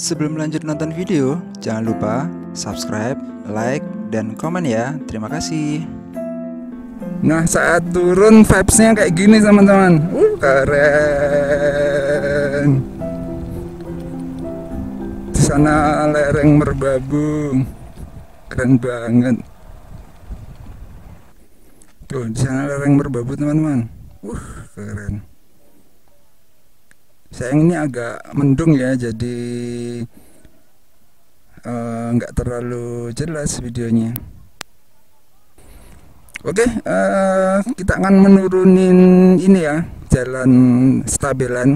Sebelum lanjut nonton video, jangan lupa subscribe, like, dan komen ya. Terima kasih. Nah, saat turun vibes-nya kayak gini teman-teman. Keren. Di sana lereng Merbabu. Keren banget. Tuh, di sana lereng Merbabu teman-teman. Keren. Sayang ini agak mendung ya, jadi nggak terlalu jelas videonya. Oke, kita akan menurunin ini ya, jalan stabilan.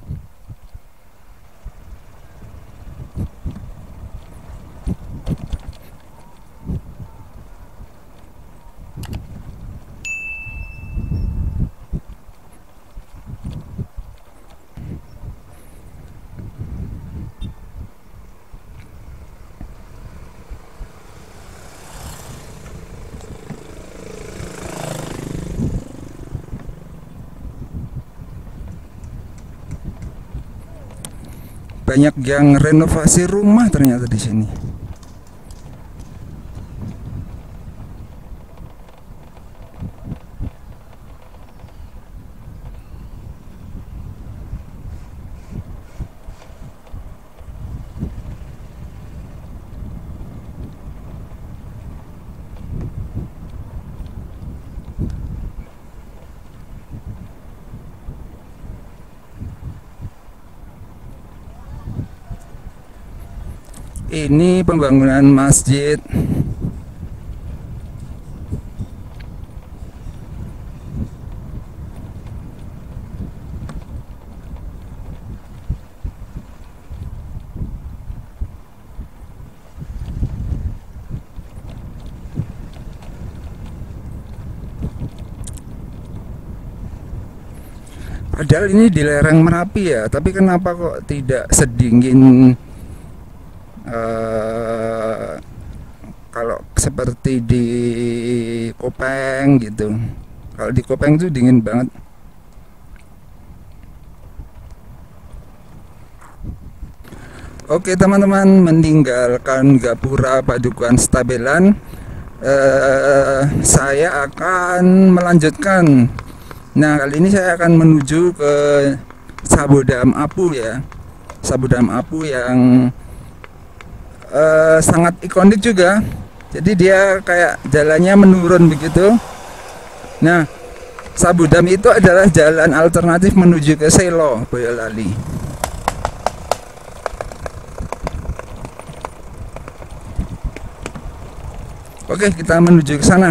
Banyak yang renovasi rumah ternyata di sini. Ini pembangunan masjid. Padahal ini di lereng Merapi ya, tapi kenapa kok tidak sedingin kalau seperti di Kopeng gitu. Kalau di Kopeng itu dingin banget. Oke teman-teman, meninggalkan Gapura Padukuhan Stabelan, saya akan melanjutkan. Nah, kali ini saya akan menuju ke Sabodam Apu ya. Sabodam Apu yang sangat ikonik juga. Jadi dia kayak jalannya menurun begitu. Nah, Sabodam itu adalah jalan alternatif menuju ke Selo, Boyolali. Oke, kita menuju ke sana.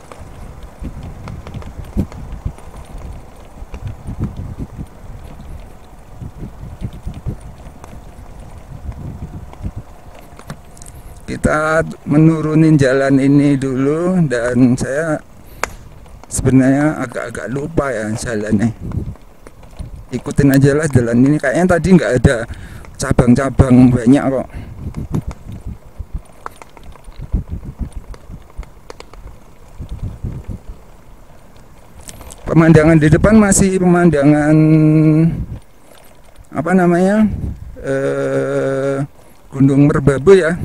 Kita menurunin jalan ini dulu, dan saya sebenarnya agak-agak lupa ya jalannya. Ikutin aja lah jalan ini, kayaknya tadi nggak ada cabang-cabang banyak kok. Pemandangan di depan masih pemandangan apa namanya, Gunung Merbabu ya.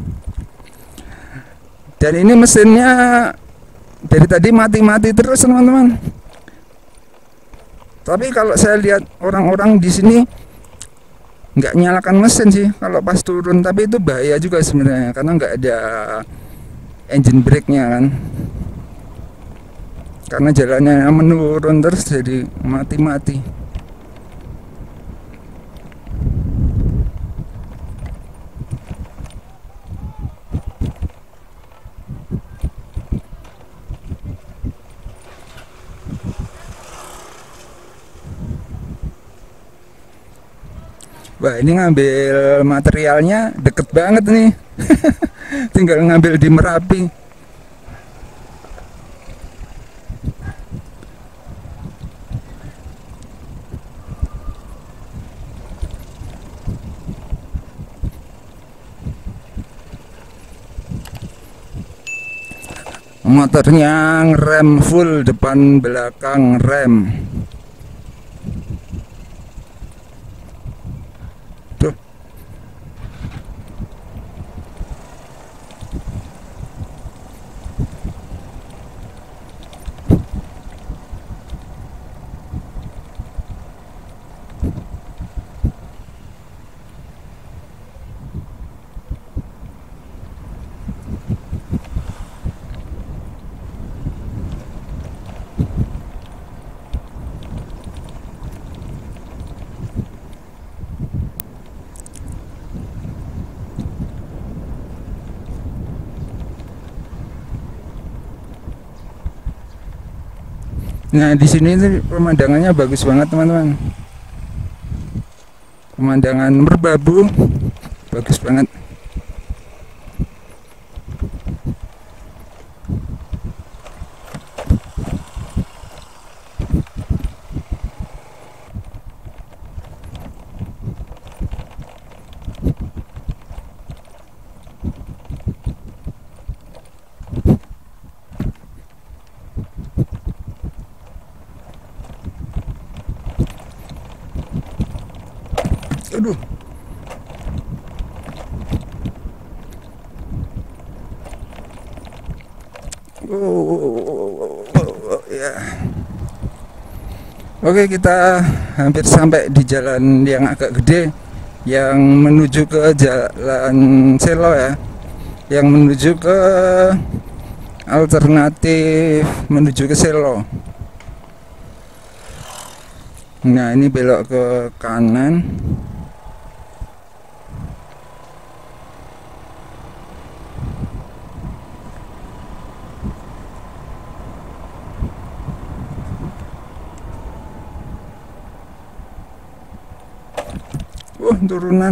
Dan ini mesinnya dari tadi mati-mati terus teman-teman. Tapi kalau saya lihat orang-orang di sini nggak nyalakan mesin sih kalau pas turun, tapi itu bahaya juga sebenarnya karena nggak ada engine brake-nya kan. Karena jalannya menurun terus jadi mati-mati. Wah, ini ngambil materialnya deket banget nih. Tinggal ngambil di Merapi. Motornya ngerem full, depan belakang rem. Tuh, Nah, di sini tuh pemandangannya bagus banget, teman-teman. Pemandangan Merbabu bagus banget. Aduh. Ya. Oke, kita hampir sampai di jalan yang agak gede yang menuju ke Jalan Selo ya. Yang menuju ke alternatif menuju ke Selo. Nah, ini belok ke kanan. Turunan.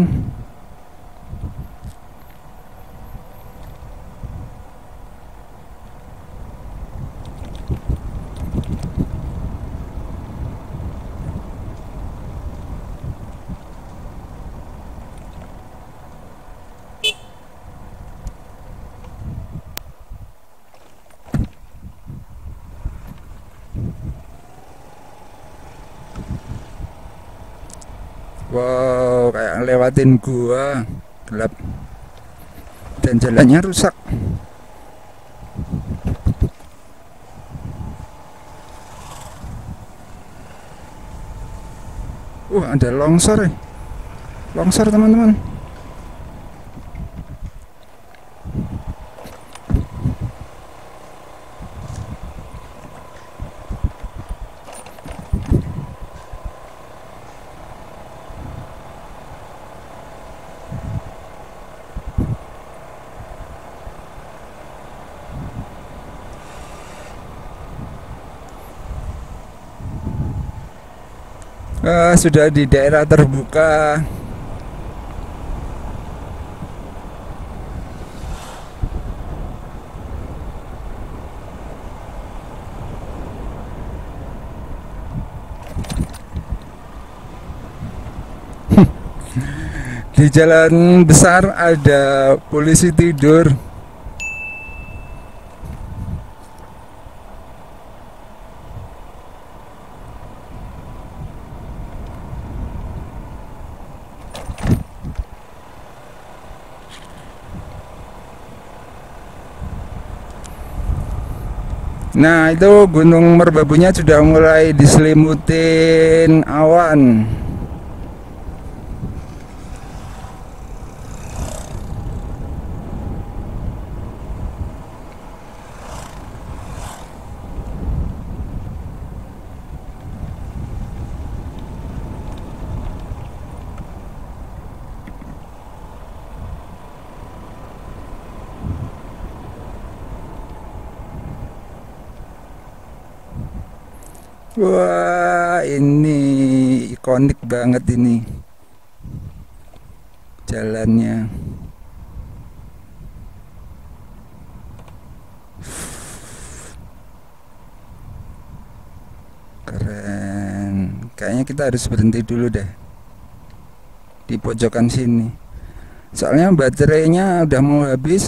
Wow, kayak ngelewatin gua gelap dan jalannya rusak. Ada longsor ya. Longsor, teman-teman. Sudah di daerah terbuka. Di jalan besar ada polisi tidur. Nah, itu Gunung Merbabunya sudah mulai diselimutin awan. Wah, ini ikonik banget ini jalannya. Keren. Kayaknya kita harus berhenti dulu deh di pojokan sini. Soalnya baterainya udah mau habis.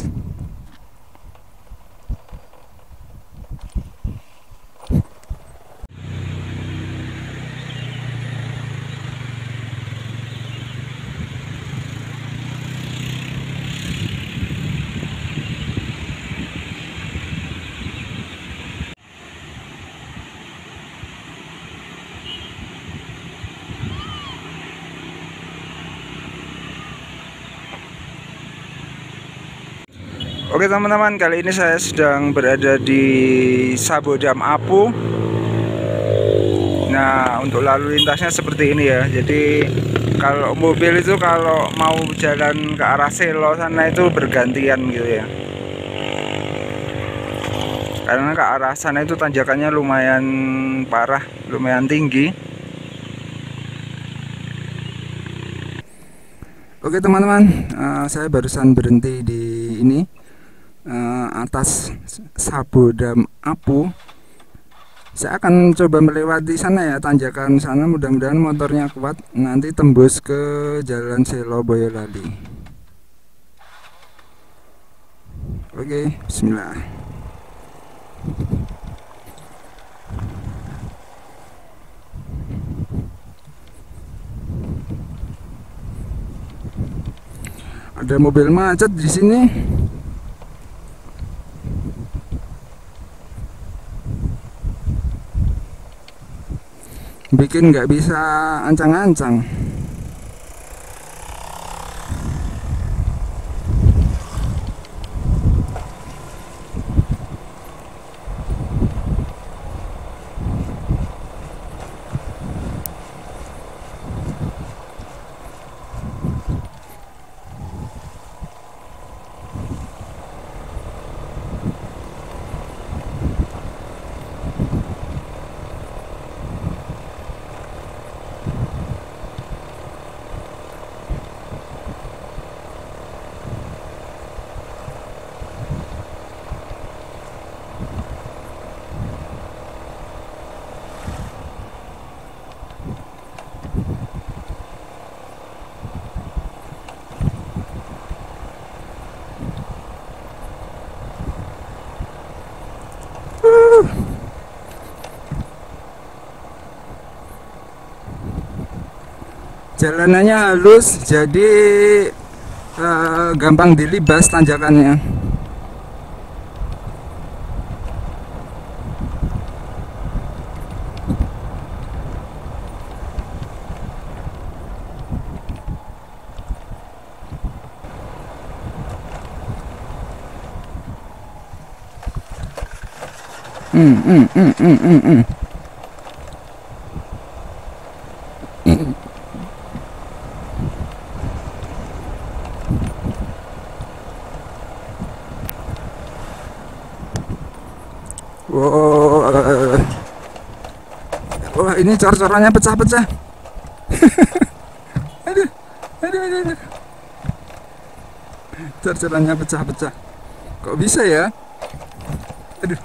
Oke teman-teman, kali ini saya sedang berada di Sabodam Apu. Nah, untuk lalu lintasnya seperti ini ya. Jadi kalau mobil itu kalau mau jalan ke arah Selo sana itu bergantian gitu ya. karena ke arah sana itu tanjakannya lumayan parah, lumayan tinggi. Oke teman-teman, saya barusan berhenti di ini atas Sabodam Apu. Saya akan coba melewati sana ya, tanjakan sana, mudah-mudahan motornya kuat nanti tembus ke Jalan Selo Boyolali. Oke, bismillah. Ada mobil macet di sini. Bikin nggak bisa ancang-ancang. Jalanannya halus, jadi gampang dilibas tanjakannya. Wow. Wah, ini cor-corannya pecah-pecah. Aduh, aduh, aduh, aduh. Cor-corannya pecah-pecah. Kok bisa ya? Aduh.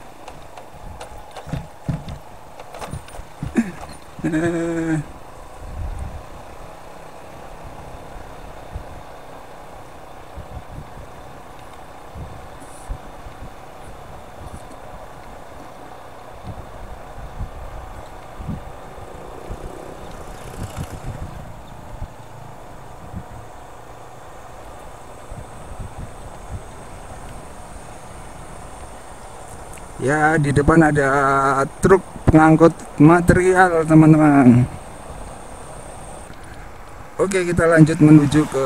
Ya, di depan ada truk pengangkut material, teman-teman. Oke, kita lanjut menuju ke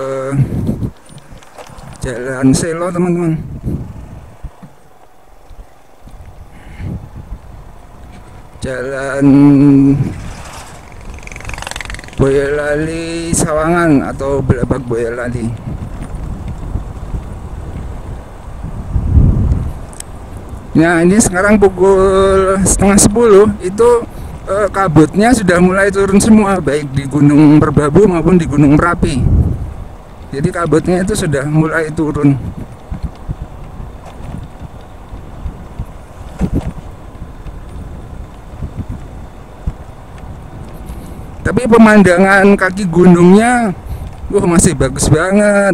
Jalan Selo, teman-teman. Jalan Boyolali Sawangan atau Belabag Boyolali. Nah, ini sekarang pukul setengah 10, itu kabutnya sudah mulai turun semua, baik di Gunung Merbabu maupun di Gunung Merapi. Jadi kabutnya itu sudah mulai turun. Tapi pemandangan kaki gunungnya, masih bagus banget.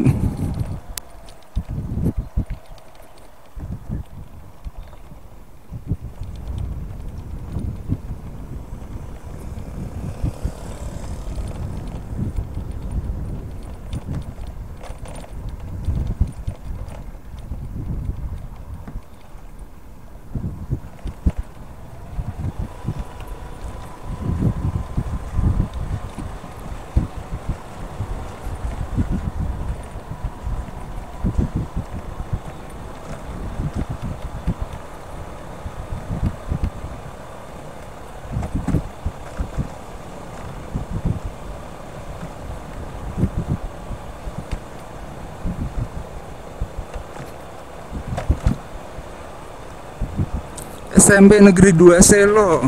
SMP Negeri 2 Selo.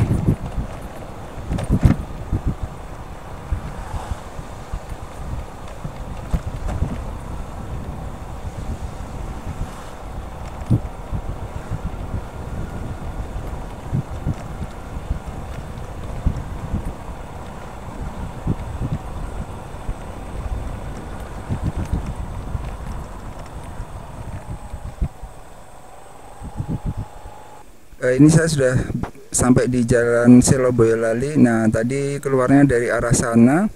Ini saya sudah sampai di Jalan Selo Boyolali. Nah, tadi keluarnya dari arah sana,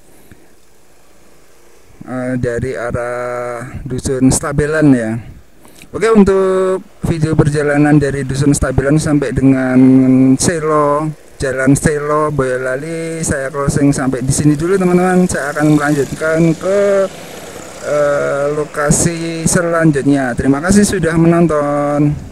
dari arah Dusun Stabelan ya. Oke, untuk video perjalanan dari Dusun Stabelan sampai dengan Selo, Jalan Selo Boyolali, saya closing sampai di sini dulu teman-teman. Saya akan melanjutkan ke lokasi selanjutnya. Terima kasih sudah menonton.